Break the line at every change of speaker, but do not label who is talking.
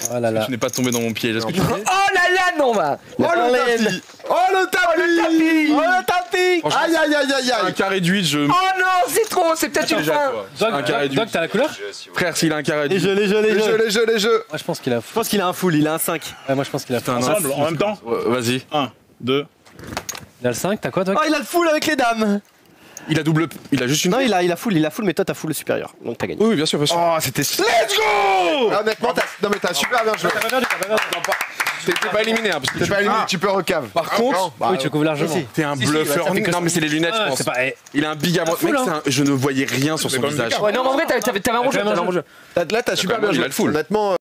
Oh là là.
Tu n'es pas tombé dans mon piège. Est-ce que tu
Oh là là, non va.
Oh le tapis. Oh le tapis.
Oh le tapis.
Franchement,
Aïe aïe aïe aïe
un
aïe.
carré d'huile, je.
Oh non, c'est trop, c'est peut-être une
Déjà,
fin.
quoi. Un carré d'huile.
Doc, t'as la couleur?
Frère, s'il a un carré
Les
d'huile.
jeux, les jeux, les jeux. Les jeux, les jeux.
Moi je pense qu'il a.
Je pense qu'il a un full, il a un 5.
Ouais, moi je pense qu'il a.
Putain,
Ensemble, en même temps.
Vas-y.
1, 2.
Il a le 5, t'as quoi Doc?
Oh, il a le full avec les dames.
Il a double. Il a juste une.
Non, il a full, mais toi t'as full le supérieur. Donc t'as gagné.
Oui, bien sûr, bien sûr.
Oh, c'était.
Let's go.
Honnêtement, non mais t'as super bien joué.
T'es pas éliminé, hein, parce que
T'es pas éliminé, tu peux recave.
Par contre,
Oui, tu couvres largement.
t'es un bluffeur. Non, mais c'est les lunettes, je pense.
C'est pas.
Il a un big à moi. Mec, je ne voyais rien sur son visage.
Ouais, non, mais en vrai, t'avais un rouge.
Quand même un
T'avais un rouge.
Là, t'as super bien
Il a
joué.
le full.
Honnêtement.